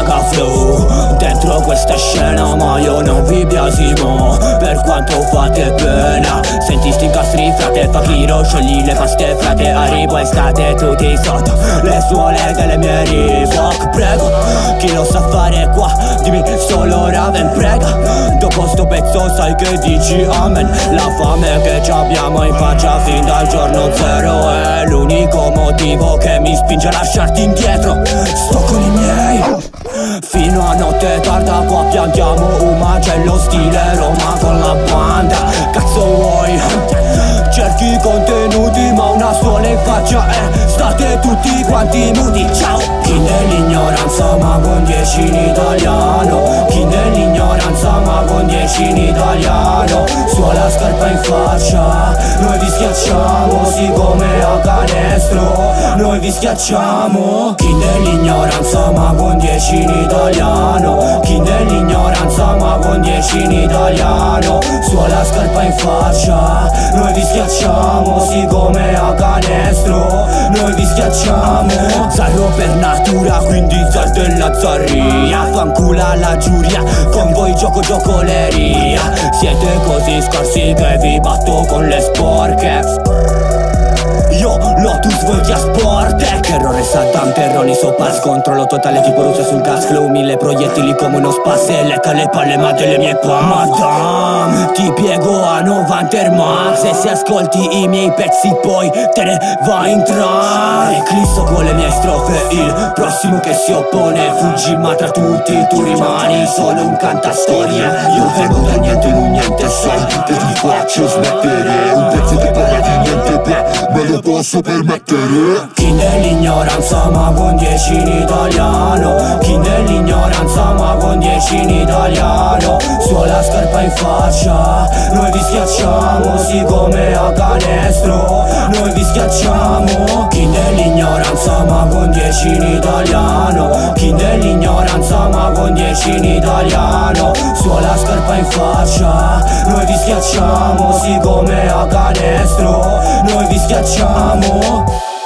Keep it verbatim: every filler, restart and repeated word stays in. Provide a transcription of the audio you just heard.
raga flow dentro questa scena, ma io non vi biasimo per quanto fate pena. Senti sti incastri frate, fakiro, sciogli le paste frate, arrivo e state tutti sotto le suole delle mie Reebok. Prego, chi lo sa fare qua, dimmi solo Raven, prega. Dopo sto pezzo sai che dici amen. La fame che ci abbiamo in faccia fin dal giorno zero è l'unico motivo che mi spinge a lasciarti indietro. Sto con i miei fino a notte tarda, qua piantiamo un macello stile Roma con la banda. Cazzo vuoi? Cerchi contenuti ma una sola in faccia e state tutti quanti muti. Ciao! Chi nell'ignoranza ma con dieci in italiano, chi nell'ignoranza ma con dieci in italiano. Suola scarpa in faccia, noi vi schiacciamo, sì come a canestro, noi vi schiacciamo. Chi nell'ignoranza ma con dieci in italiano, chi nell'ignoranza ma con dieci in italiano. Suola scarpa in faccia, noi vi schiacciamo, sì come a canestro, noi vi schiacciamo. Zarro per natura, quindi zar della zarria. Fancula la giuria, con voi gioco giocoleria. Siete così scarsi che vi batto con le sporche. Io Lotus voi chi a sport. Errore Saddam, terroni sopas. Controllo totale tipo russa sul gas flow. Mille proiettili come uno spas e lecca le palle ma delle mie pa. Madame, ti piego a novanta Air Max. E se ascolti i miei pezzi poi te ne vai in trance. Eclisso con le mie strofe, il prossimo che si oppone fuggi ma tra tutti tu rimani solo un cantastorie. Io vengo da niente in un niente sai e ti faccio smettere. Un pezzo che parla di niente beh, me lo posso permettere. Chi nell'ignoranza ma con dieci in italiano, chi nell'ignoranza ma con dieci in italiano. Suola scarpa in faccia, noi vi schiacciamo, sì come a canestro, noi vi schiacciamo. Chi nell'ignoranza ma con dieci in italiano, chi nell'ignoranza ma con dieci in italiano. Suola scarpa in faccia, noi vi schiacciamo, sì come a canestro, noi vi schiacciamo.